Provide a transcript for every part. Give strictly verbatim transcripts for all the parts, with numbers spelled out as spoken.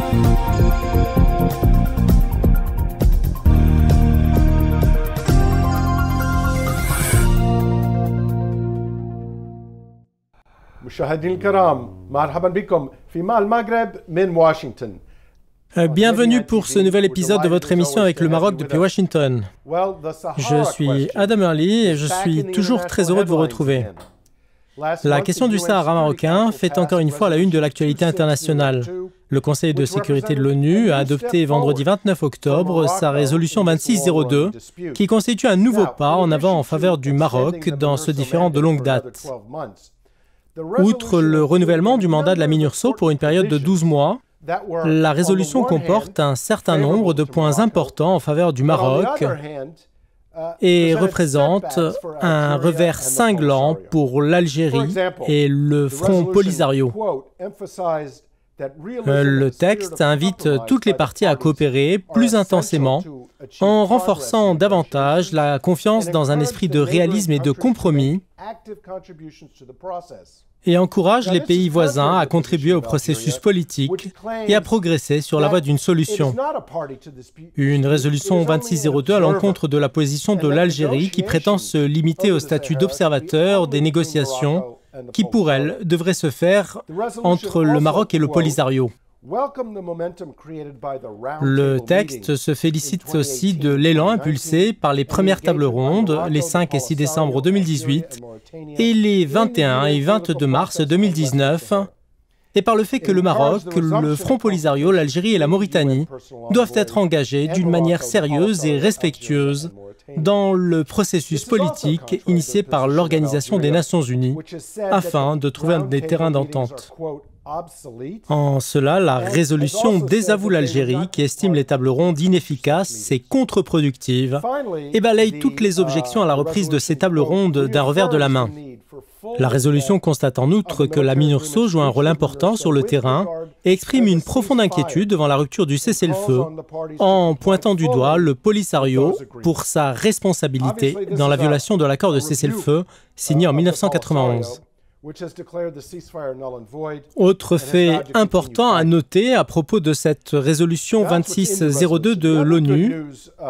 مشاهدينا الكرام مرحبا بكم في مع المغرب من واشنطن. Bienvenue pour ce nouvel épisode de votre émission avec le Maroc depuis Washington. Je suis Adam Early et je suis toujours très heureux de vous retrouver. La question du Sahara marocain fait encore une fois la une de l'actualité internationale. Le Conseil de sécurité de l'ONU a adopté vendredi vingt-neuf octobre sa résolution vingt-six zéro deux qui constitue un nouveau pas en avant en faveur du Maroc dans ce différend de longue date. Outre le renouvellement du mandat de la MINURSO pour une période de douze mois, la résolution comporte un certain nombre de points importants en faveur du Maroc et représente un revers cinglant pour l'Algérie et le Front Polisario. Le texte invite toutes les parties à coopérer plus intensément en renforçant davantage la confiance dans un esprit de réalisme et de compromis et encourage les pays voisins à contribuer au processus politique et à progresser sur la voie d'une solution. Une résolution vingt-six zéro deux à l'encontre de la position de l'Algérie qui prétend se limiter au statut d'observateur des négociations qui, pour elle, devraient se faire entre le Maroc et le Polisario. Le texte se félicite aussi de l'élan impulsé par les premières tables rondes les cinq et six décembre deux mille dix-huit et les vingt et un et vingt-deux mars deux mille dix-neuf, et par le fait que le Maroc, le Front Polisario, l'Algérie et la Mauritanie doivent être engagés d'une manière sérieuse et respectueuse dans le processus politique initié par l'Organisation des Nations Unies afin de trouver des terrains d'entente. En cela, la résolution désavoue l'Algérie qui estime les tables rondes inefficaces et contre-productives et balaye toutes les objections à la reprise de ces tables rondes d'un revers de la main. La résolution constate en outre que la MINURSO joue un rôle important sur le terrain et exprime une profonde inquiétude devant la rupture du cessez-le-feu en pointant du doigt le Polisario pour sa responsabilité dans la violation de l'accord de cessez-le-feu signé en mille neuf cent quatre-vingt-onze. Autre fait important à noter à propos de cette résolution vingt-six zéro deux de l'ONU,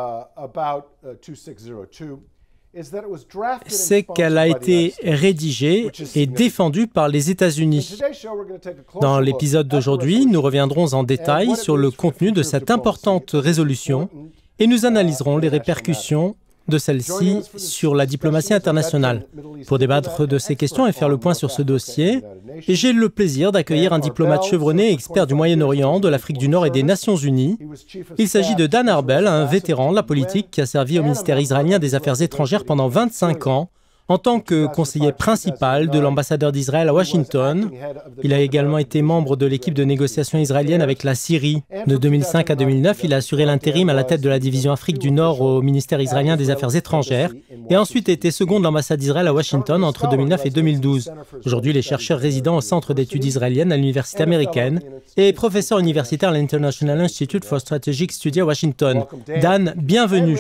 c'est qu'elle a été rédigée et défendue par les États-Unis. Dans l'épisode d'aujourd'hui, nous reviendrons en détail sur le contenu de cette importante résolution et nous analyserons les répercussions de celle-ci sur la diplomatie internationale. Pour débattre de ces questions et faire le point sur ce dossier, j'ai le plaisir d'accueillir un diplomate chevronné et expert du Moyen-Orient, de l'Afrique du Nord et des Nations Unies. Il s'agit de Dan Arbel, un vétéran de la politique qui a servi au ministère israélien des Affaires étrangères pendant vingt-cinq ans, en tant que conseiller principal de l'ambassadeur d'Israël à Washington. Il a également été membre de l'équipe de négociation israélienne avec la Syrie. De deux mille cinq à deux mille neuf, il a assuré l'intérim à la tête de la division Afrique du Nord au ministère israélien des Affaires étrangères et a ensuite été second de l'ambassade d'Israël à Washington entre deux mille neuf et deux mille douze. Aujourd'hui, il est chercheur résident au Centre d'études israéliennes à l'Université américaine et professeur universitaire à l'International Institute for Strategic Study à Washington. Dan, bienvenue.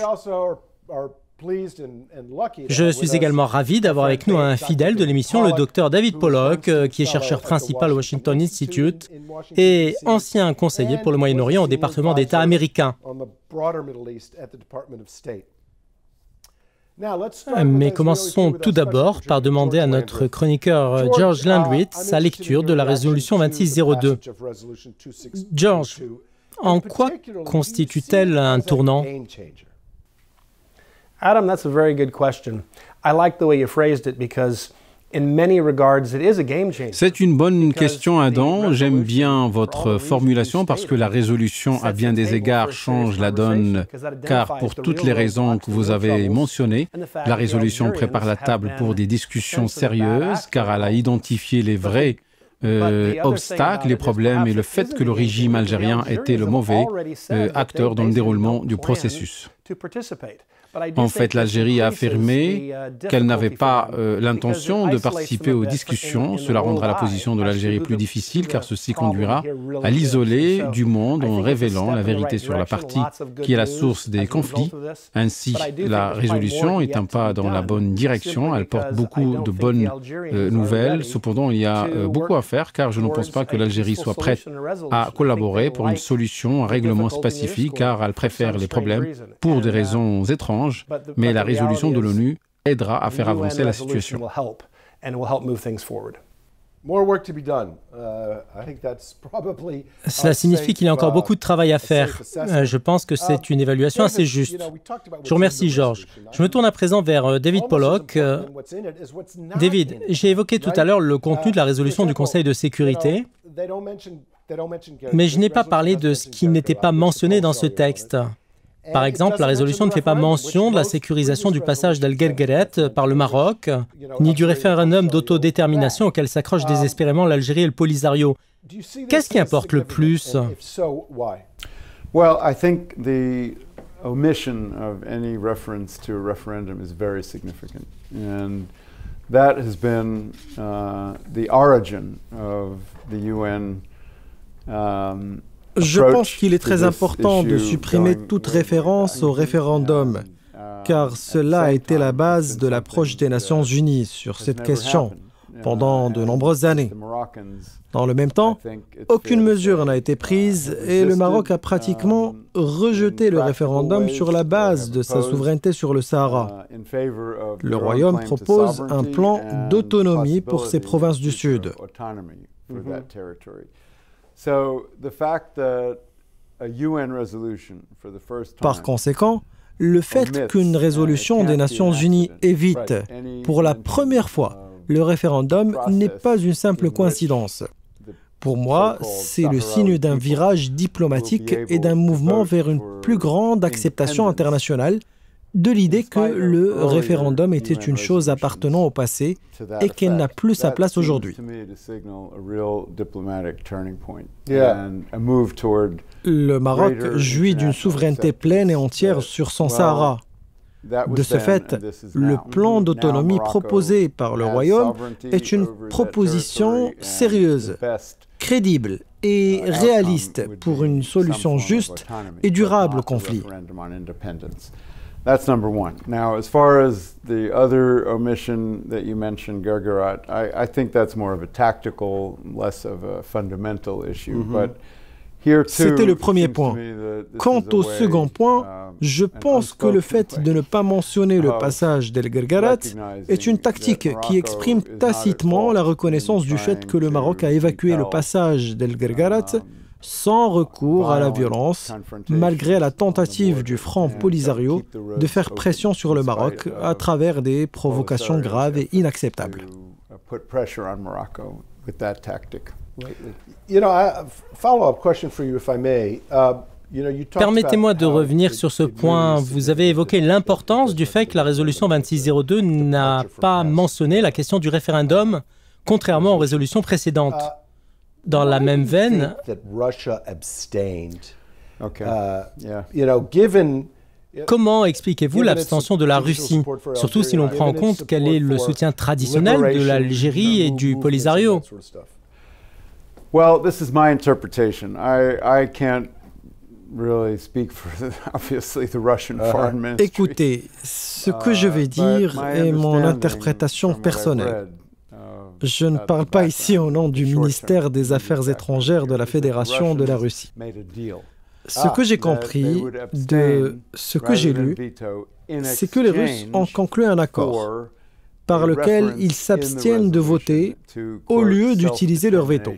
Je suis également ravi d'avoir avec nous un fidèle de l'émission, le docteur David Pollock, qui est chercheur principal au Washington Institute et ancien conseiller pour le Moyen-Orient au département d'État américain. Mais commençons tout d'abord par demander à notre chroniqueur George Landwith sa lecture de la résolution vingt-six zéro deux. George, en quoi constitue-t-elle un tournant ? Adam, that's a very good question. I like the way you phrased it because in many regards it is a game changer. C'est une bonne question, Adam. J'aime bien votre formulation parce que la résolution, à bien des égards, change la donne, car pour toutes les raisons que vous avez mentionnées, la résolution prépare la table pour des discussions sérieuses, car elle a identifié les vrais Euh, obstacles, les problèmes et le fait que le régime algérien était le mauvais euh, acteur dans le déroulement du processus. En fait, l'Algérie a affirmé qu'elle n'avait pas euh, l'intention de participer aux discussions. Cela rendra la position de l'Algérie plus difficile car ceci conduira à l'isoler du monde en révélant la vérité sur la partie qui est la source des conflits. Ainsi, la résolution est un pas dans la bonne direction. Elle porte beaucoup de bonnes euh, nouvelles. Cependant, il y a euh, beaucoup à faire car je ne pense pas que l'Algérie soit prête à collaborer pour une solution, un règlement spécifique car elle préfère les problèmes pour des raisons étranges. Mais la résolution de l'ONU aidera à faire avancer la situation. Cela signifie qu'il y a encore beaucoup de travail à faire. Euh, je pense que c'est une évaluation assez juste. Je vous remercie, Georges. Je me tourne à présent vers euh, David Pollock. Euh, David, j'ai évoqué tout à l'heure le contenu de la résolution du Conseil de sécurité, mais je n'ai pas parlé de ce qui n'était pas mentionné dans ce texte. Par exemple, la résolution ne fait pas mention de la sécurisation du passage d'El Guerguerat par le Maroc, ni du référendum d'autodétermination auquel s'accrochent désespérément l'Algérie et le Polisario. Qu'est-ce qui importe le plus? Well, I think the omission of any reference to a referendum is very significant, and that has been uh, the origin of the U N. Um, Je pense qu'il est très important de supprimer toute référence au référendum, car cela a été la base de l'approche des Nations Unies sur cette question pendant de nombreuses années. Dans le même temps, aucune mesure n'a été prise et le Maroc a pratiquement rejeté le référendum sur la base de sa souveraineté sur le Sahara. Le Royaume propose un plan d'autonomie pour ces provinces du Sud. Par conséquent, le fait qu'une résolution des Nations Unies évite, pour la première fois, le référendum n'est pas une simple coïncidence. Pour moi, c'est le signe d'un virage diplomatique et d'un mouvement vers une plus grande acceptation internationale de l'idée que le référendum était une chose appartenant au passé et qu'elle n'a plus sa place aujourd'hui. Le Maroc jouit d'une souveraineté pleine et entière sur son Sahara. De ce fait, le plan d'autonomie proposé par le Royaume est une proposition sérieuse, crédible et réaliste pour une solution juste et durable au conflit. That's number one. Now, as far as the other omission that you mentioned, Guerguerat, I, I think that's more of a tactical, less of a fundamental issue. Mm-hmm. But here too, c'était le premier point. Quant au second point, je pense que le fait de ne pas mentionner le passage d'El Guerguerat est une tactique qui exprime tacitement la reconnaissance du fait que le Maroc a évacué le passage d'El Guerguerat sans recours à la violence, malgré la tentative du Front Polisario de faire pression sur le Maroc à travers des provocations graves et inacceptables. Permettez-moi de revenir sur ce point. Vous avez évoqué l'importance du fait que la résolution vingt-six zéro deux n'a pas mentionné la question du référendum, contrairement aux résolutions précédentes. Dans la même veine, comment expliquez-vous l'abstention de la Russie, surtout si l'on prend en compte quel est le soutien traditionnel de l'Algérie et du Polisario? Well, this is my interpretation. I, I can't really speak for obviously the Russian foreign ministry. Écoutez, ce que je vais dire est mon interprétation personnelle. Je ne parle pas ici au nom du ministère des Affaires étrangères de la Fédération de la Russie. Ce que j'ai compris de ce que j'ai lu, c'est que les Russes ont conclu un accord par lequel ils s'abstiennent de voter au lieu d'utiliser leur veto.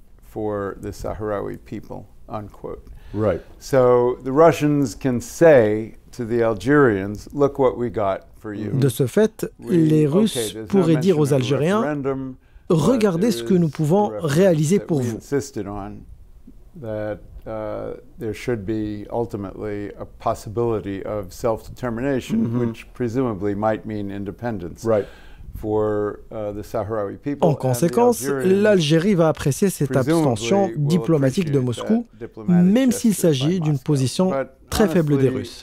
Right. So the Russians can say to the Algerians, look what we got for you. De ce fait, les Russes pourraient dire aux Algériens, regardez ce que nous pouvons réaliser pour vous. That uh, there should be ultimately a possibility of self-determination, mm-hmm. which presumably might mean independence. Right. En conséquence, l'Algérie va apprécier cette abstention diplomatique de Moscou, même s'il s'agit d'une position très faible des Russes.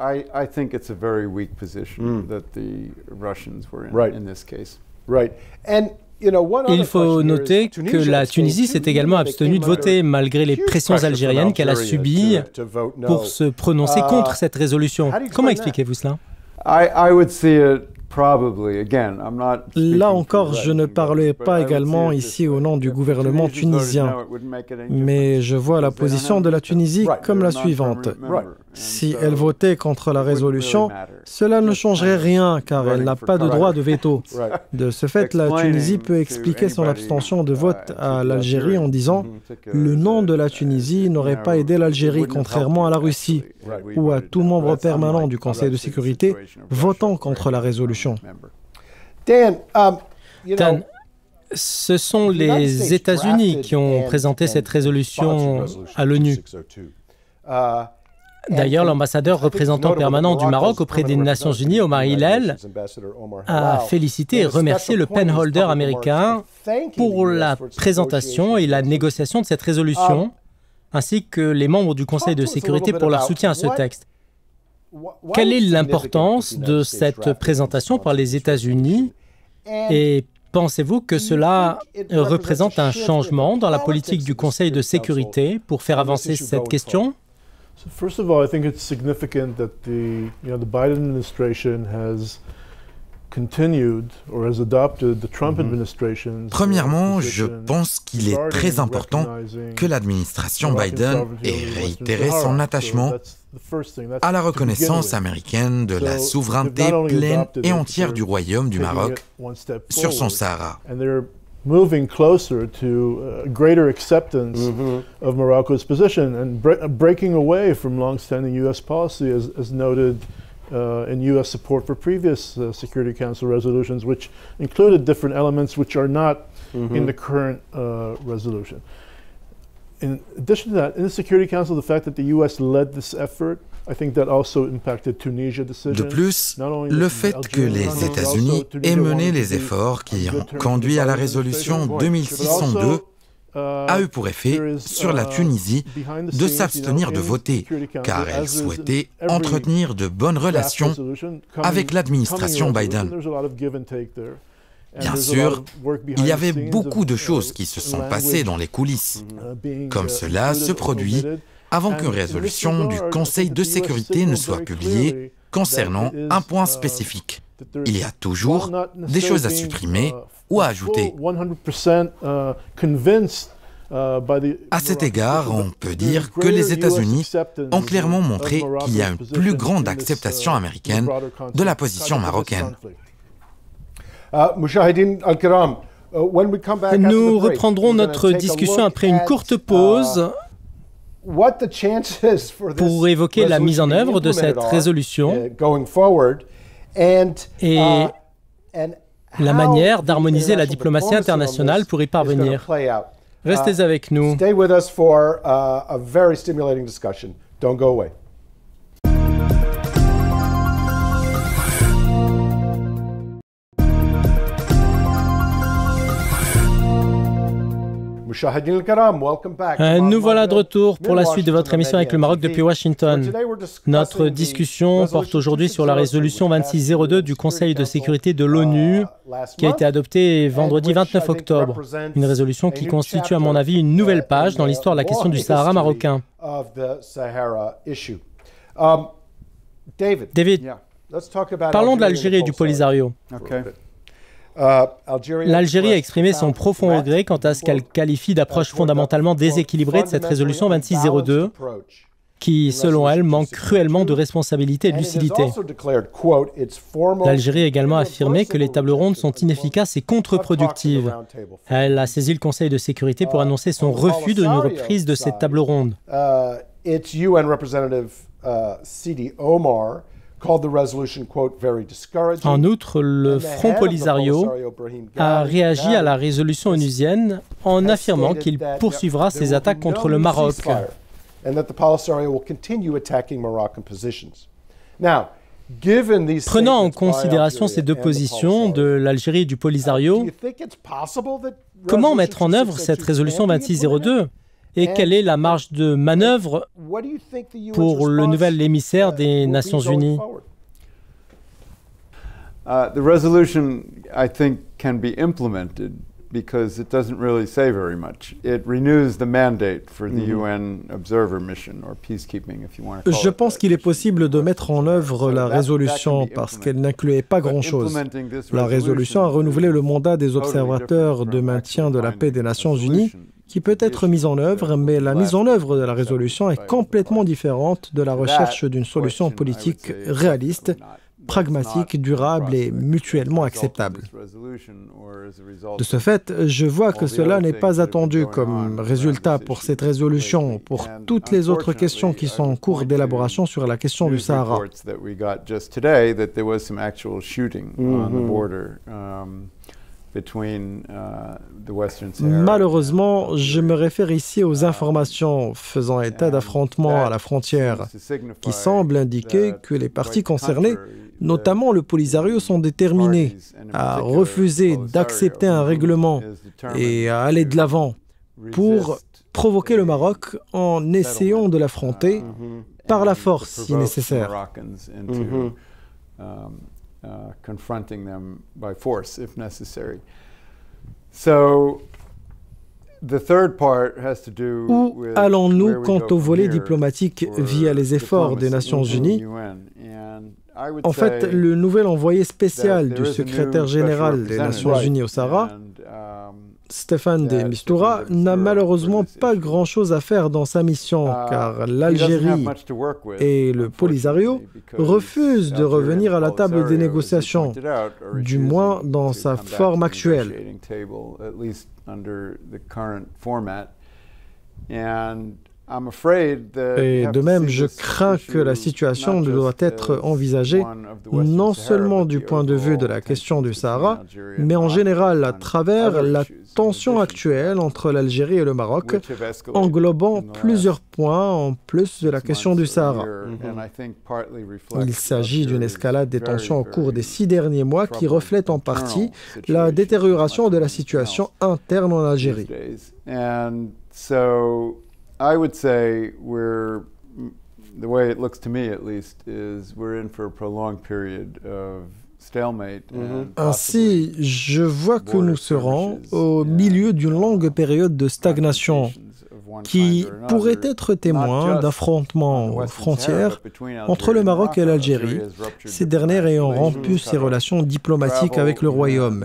Il faut noter que la Tunisie s'est également abstenue de voter, malgré les pressions algériennes qu'elle a subies pour se prononcer contre cette résolution. Comment expliquez-vous cela? Là encore, je ne parlerai pas également ici au nom du gouvernement tunisien, mais je vois la position de la Tunisie comme la suivante. Si elle votait contre la résolution, cela ne changerait rien car elle n'a pas de droit de veto. De ce fait, la Tunisie peut expliquer son abstention de vote à l'Algérie en disant « Le nom de la Tunisie n'aurait pas aidé l'Algérie contrairement à la Russie ou à tout membre permanent du Conseil de sécurité votant contre la résolution. » Dan, ce sont les États-Unis qui ont présenté cette résolution à l'ONU. D'ailleurs, l'ambassadeur représentant permanent du Maroc auprès des Nations Unies, Omar Hillel, a félicité et remercié le penholder américain pour la présentation et la négociation de cette résolution, ainsi que les membres du Conseil de sécurité pour leur soutien à ce texte. Quelle est l'importance de cette présentation par les États-Unis et pensez-vous que cela représente un changement dans la politique du Conseil de sécurité pour faire avancer cette question? So first of all, I think it's significant that the, you know, the Biden administration has continued or has adopted the Trump administration's. Premièrement, je pense qu'il est très important que l'administration Biden ait réitéré son attachement à la reconnaissance américaine de la souveraineté pleine et entière du Royaume du Maroc sur son Sahara. Moving closer to uh, greater acceptance mm-hmm. of Morocco's position and bre breaking away from long-standing U S policy, as, as noted uh, in U S support for previous uh, Security Council resolutions, which included different elements which are not mm-hmm. in the current uh, resolution. In addition to that, in the Security Council, the fact that the U S led this effort, I think that also impacted Tunisia's decision. De plus, le fait que les États-Unis aient mené les efforts qui ont conduit à la résolution deux mille six cent deux a eu pour effet sur la Tunisie de s'abstenir de voter, car elle souhaitait entretenir de bonnes relations avec l'administration Biden. Bien sûr, il y avait beaucoup de choses qui se sont passées dans les coulisses, comme cela se produit avant qu'une résolution du Conseil de sécurité ne soit publiée concernant un point spécifique. Il y a toujours des choses à supprimer ou à ajouter. À cet égard, on peut dire que les États-Unis ont clairement montré qu'il y a une plus grande acceptation américaine de la position marocaine. Nous reprendrons notre discussion après une courte pause pour évoquer la mise en œuvre de cette résolution et la manière d'harmoniser la diplomatie internationale pour y parvenir. Restez avec nous. Nous voilà de retour pour la suite de votre émission avec le Maroc depuis Washington. Notre discussion porte aujourd'hui sur la résolution vingt-six zéro deux du Conseil de sécurité de l'ONU qui a été adoptée vendredi vingt-neuf octobre. Une résolution qui constitue à mon avis une nouvelle page dans l'histoire de la question du Sahara marocain. David, parlons de l'Algérie et du Polisario. L'Algérie a exprimé son profond regret quant à ce qu'elle qualifie d'approche fondamentalement déséquilibrée de cette résolution vingt-six zéro deux, qui, selon elle, manque cruellement de responsabilité et de lucidité. L'Algérie a également affirmé que les tables rondes sont inefficaces et contre-productives. Elle a saisi le Conseil de sécurité pour annoncer son refus d'une reprise de cette table ronde. En outre, le Front Polisario a réagi à la résolution onusienne en affirmant qu'il poursuivra ses attaques contre le Maroc. Prenant en considération ces deux positions de l'Algérie et du Polisario, comment mettre en œuvre cette résolution vingt-six zéro deux et quelle est la marge de manœuvre pour le nouvel émissaire des Nations Unies? Uh, the resolution, I think, can be implemented because it doesn't really say very much. It renews the mandate for the mm-hmm. U N observer mission or peacekeeping, if you want to call it. Je pense qu'il est possible de mettre en œuvre la résolution parce qu'elle n'incluait pas grand-chose. La résolution a renouvelé le mandat des observateurs de maintien de la paix des Nations Unies qui peut être mise en œuvre, mais la mise en œuvre de la résolution est complètement différente de la recherche d'une solution politique réaliste, pragmatique, durable et mutuellement acceptable. De ce fait, je vois que cela n'est pas attendu comme résultat pour cette résolution, pour toutes les autres questions qui sont en cours d'élaboration sur la question du Sahara. Malheureusement, je me réfère ici aux informations faisant état d'affrontements à la frontière qui semblent indiquer que les parties concernées, notamment le Polisario, sont déterminés à refuser d'accepter un règlement et à aller de l'avant pour provoquer le Maroc en essayant de l'affronter par la force si nécessaire. Uh, confronting them by force if necessary. So, the third part has to do Où with allons-nous quant au volet diplomatique via les efforts des Nations Unies? En fait, le nouvel envoyé spécial du secrétaire général des Nations Unies au Sahara, Staffan de Mistura, n'a malheureusement pas grand-chose à faire dans sa mission, car l'Algérie et le Polisario refusent de revenir à la table des négociations, du moins dans sa forme actuelle. Et de même, je crains que la situation doit être envisagée non seulement du point de vue de la question du Sahara, mais en général à travers la tension actuelle entre l'Algérie et le Maroc, englobant plusieurs points en plus de la question du Sahara. Il s'agit d'une escalade des tensions au cours des six derniers mois qui reflète en partie la détérioration de la situation interne en Algérie. I would say we're, the way it looks to me at least, is we're in for a prolonged period of stalemate. Ainsi, je vois que nous serons au milieu d'une longue période de stagnation qui pourrait être témoin d'affrontements aux frontières entre le Maroc et l'Algérie, ces dernières ayant rompu ses relations diplomatiques avec le Royaume.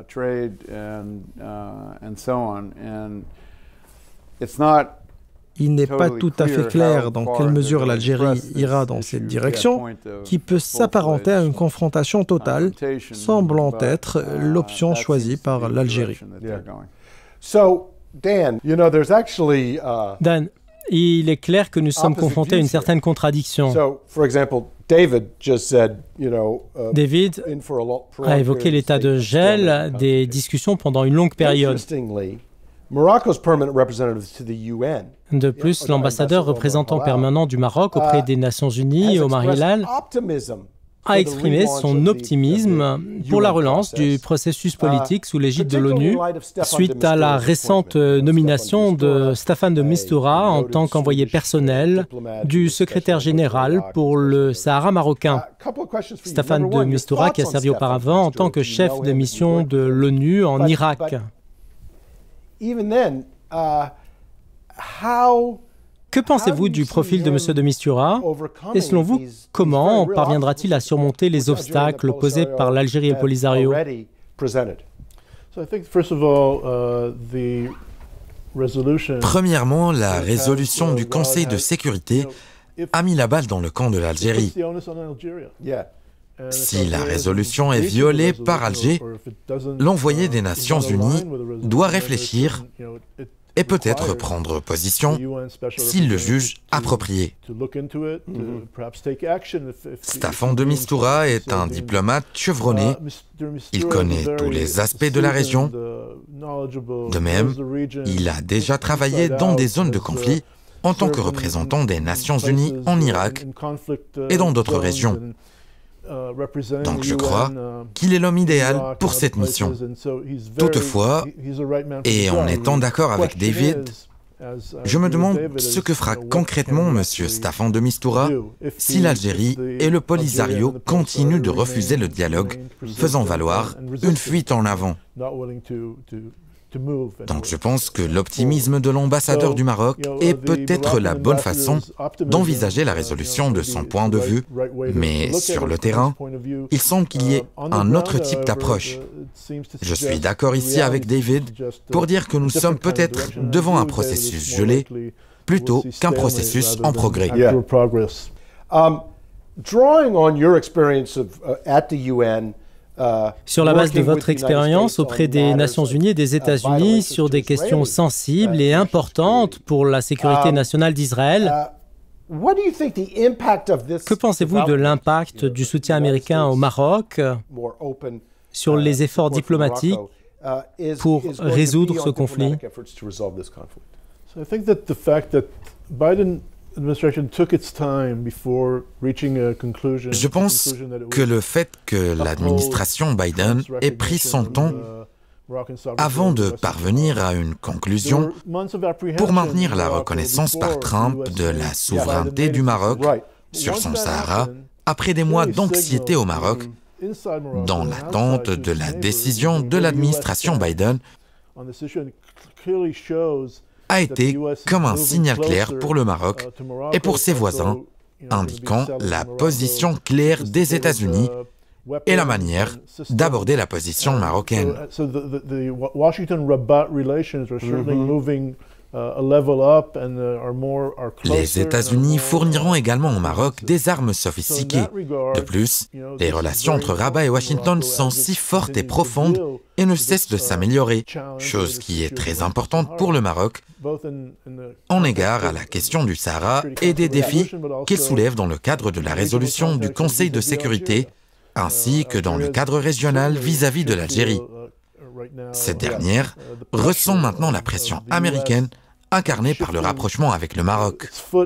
Il n'est pas tout à fait clair dans quelle mesure l'Algérie ira dans cette direction, qui peut s'apparenter à une confrontation totale, semblant être l'option choisie par l'Algérie. Dan, il est clair que nous sommes confrontés à une certaine contradiction. David a évoqué l'état de gel des discussions pendant une longue période. De plus, l'ambassadeur représentant permanent du Maroc auprès des Nations Unies, Omar Hilal, a exprimé son optimisme pour la relance du processus politique sous l'égide de l'ONU suite à la récente nomination de Staffan de Mistura en tant qu'envoyé personnel du secrétaire général pour le Sahara marocain. Staffan de Mistura qui a servi auparavant en tant que chef de mission de l'ONU en Irak. Que pensez-vous du profil de M. de Mistura? Et selon vous, comment parviendra-t-il à surmonter les obstacles posés par l'Algérie et le Polisario? Premièrement, la résolution du Conseil de sécurité a mis la balle dans le camp de l'Algérie. Si la résolution est violée par Alger, l'envoyé des Nations Unies doit réfléchir et peut-être prendre position s'il le juge approprié. Staffan de Mistura est un diplomate chevronné. Il connaît tous les aspects de la région. De même, il a déjà travaillé dans des zones de conflit en tant que représentant des Nations Unies en Irak et dans d'autres régions. Donc je crois qu'il est l'homme idéal pour cette mission. Toutefois, et en étant d'accord avec David, je me demande ce que fera concrètement M. Staffan de Mistura si l'Algérie et le Polisario continuent de refuser le dialogue, faisant valoir une fuite en avant. Donc je pense que l'optimisme de l'ambassadeur du Maroc est peut-être la bonne façon d'envisager la résolution de son point de vue, mais sur le terrain, il semble qu'il y ait un autre type d'approche. Je suis d'accord ici avec David pour dire que nous sommes peut-être devant un processus gelé plutôt qu'un processus en progrès. Yeah. Um, drawing on your experience of, uh, at the U N, Sur la base de votre expérience auprès des Nations Unies et des États-Unis sur des questions sensibles et importantes pour la sécurité nationale d'Israël, que pensez-vous de l'impact du soutien américain au Maroc sur les efforts diplomatiques pour résoudre ce conflit? Je pense que le fait que l'administration Biden ait pris son temps avant de parvenir à une conclusion pour maintenir la reconnaissance par Trump de la souveraineté du Maroc sur son Sahara, après des mois d'anxiété au Maroc, dans l'attente de la décision de l'administration Biden, a été comme un signal clair pour le Maroc et pour ses voisins, indiquant la position claire des États-Unis et la manière d'aborder la position marocaine. Les États-Unis fourniront également au Maroc des armes sophistiquées. De plus, les relations entre Rabat et Washington sont si fortes et profondes et ne cessent de s'améliorer, chose qui est très importante pour le Maroc, en égard à la question du Sahara et des défis qu'il soulève dans le cadre de la résolution du Conseil de sécurité, ainsi que dans le cadre régional vis-à-vis de l'Algérie. Cette dernière ressent maintenant la pression américaine incarnée par le rapprochement avec le Maroc.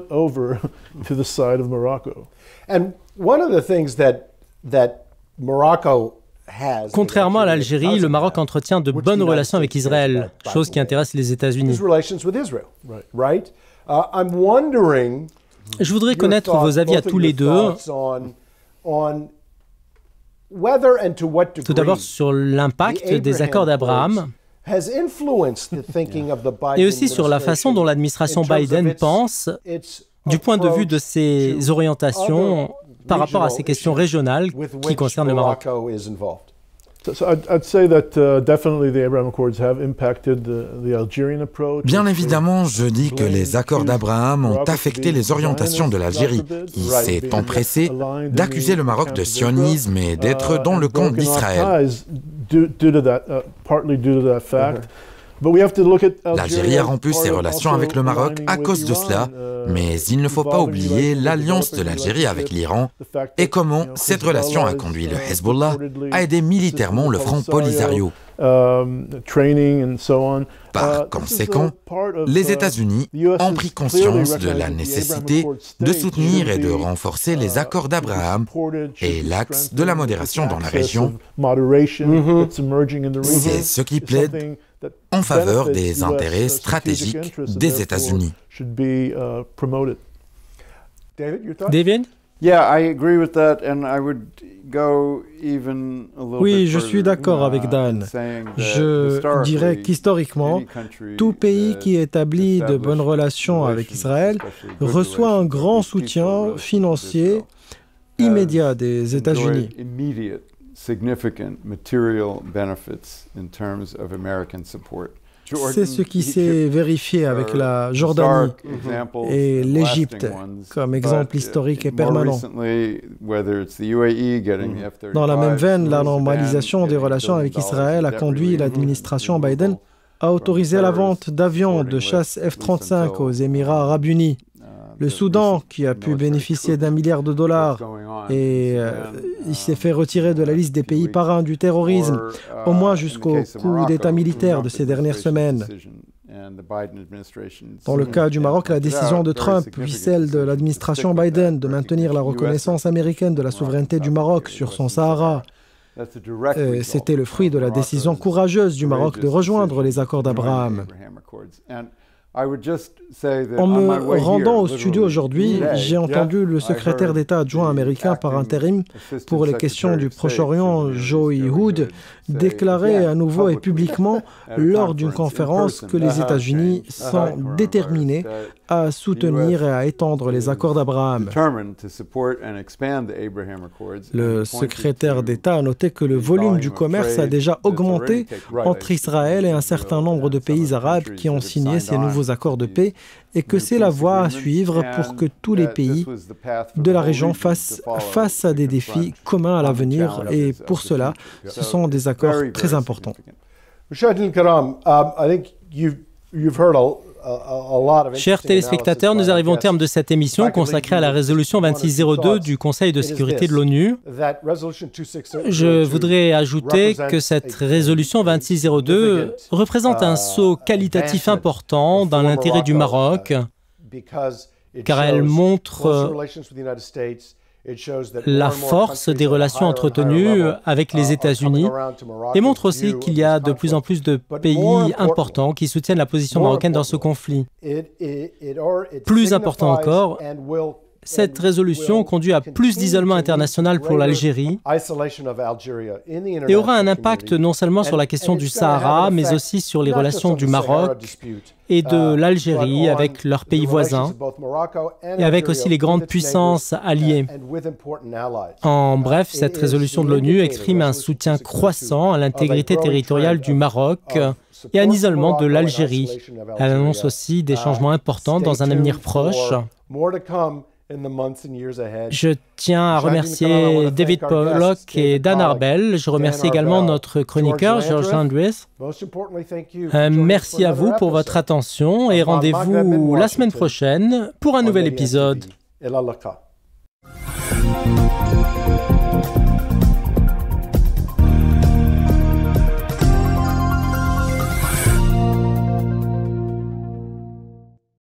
Contrairement à l'Algérie, le Maroc entretient de bonnes relations avec Israël, chose qui intéresse les États-Unis. Je voudrais connaître vos avis à tous les deux. Tout d'abord sur l'impact des accords d'Abraham et aussi sur la façon dont l'administration Biden pense du point de vue de ses orientations par rapport à ces questions régionales qui concernent le Maroc. Bien évidemment, je dis que les accords d'Abraham ont affecté les orientations de l'Algérie, qui s'est empressée d'accuser le Maroc de sionisme et d'être dans le camp d'Israël. L'Algérie a rompu ses relations avec le Maroc à cause de cela, mais il ne faut pas oublier l'alliance de l'Algérie avec l'Iran et comment cette relation a conduit le Hezbollah à aider militairement le Front Polisario. Par conséquent, les États-Unis ont pris conscience de la nécessité de soutenir et de renforcer les accords d'Abraham et l'axe de la modération dans la région. C'est ce qui plaide en faveur des intérêts stratégiques des États-Unis. David? Oui, je suis d'accord avec Dan. Je dirais qu'historiquement, tout pays qui établit de bonnes relations avec Israël reçoit un grand soutien financier immédiat des États-Unis. C'est ce qui s'est vérifié avec la Jordanie et l'Égypte comme exemple historique et permanent. Dans la même veine, la normalisation des relations avec Israël a conduit l'administration Biden à autoriser la vente d'avions de chasse F trente-cinq aux Émirats arabes unis. Le Soudan, qui a pu bénéficier d'un milliard de dollars, et euh, il s'est fait retirer de la liste des pays parrains du terrorisme, au moins jusqu'au coup d'État militaire de ces dernières semaines. Dans le cas du Maroc, la décision de Trump, puis celle de l'administration Biden de maintenir la reconnaissance américaine de la souveraineté du Maroc sur son Sahara, euh, c'était le fruit de la décision courageuse du Maroc de rejoindre les accords d'Abraham. En me rendant au studio aujourd'hui, j'ai entendu le secrétaire d'État adjoint américain par intérim pour les questions du Proche-Orient, Joe Hood, déclarer à nouveau et publiquement lors d'une conférence que les États-Unis sont déterminés à soutenir et à étendre les accords d'Abraham. Le secrétaire d'État a noté que le volume du commerce a déjà augmenté entre Israël et un certain nombre de pays arabes qui ont signé ces nouveaux accords de paix et que c'est la voie à suivre pour que tous les pays de la région fassent face à des défis communs à l'avenir et pour cela, ce sont des accords très importants. Chers téléspectateurs, nous arrivons au terme de cette émission consacrée à la résolution vingt-six zéro deux du Conseil de sécurité de l'ONU. Je voudrais ajouter que cette résolution vingt-six zéro deux représente un saut qualitatif important dans l'intérêt du Maroc, car elle montre la force des relations entretenues avec les États-Unis et montre aussi qu'il y a de plus en plus de pays importants qui soutiennent la position marocaine dans ce conflit. Plus important encore, cette résolution conduit à plus d'isolement international pour l'Algérie et aura un impact non seulement sur la question du Sahara, mais aussi sur les relations du Maroc et de l'Algérie avec leurs pays voisins et avec aussi les grandes puissances alliées. En bref, cette résolution de l'ONU exprime un soutien croissant à l'intégrité territoriale du Maroc et à un isolement de l'Algérie. Elle annonce aussi des changements importants dans un avenir proche. Je tiens à remercier David Pollock et Dan Arbel. Je remercie également notre chroniqueur, George Landreth. Euh, merci à vous pour votre attention et rendez-vous la semaine prochaine pour un nouvel épisode.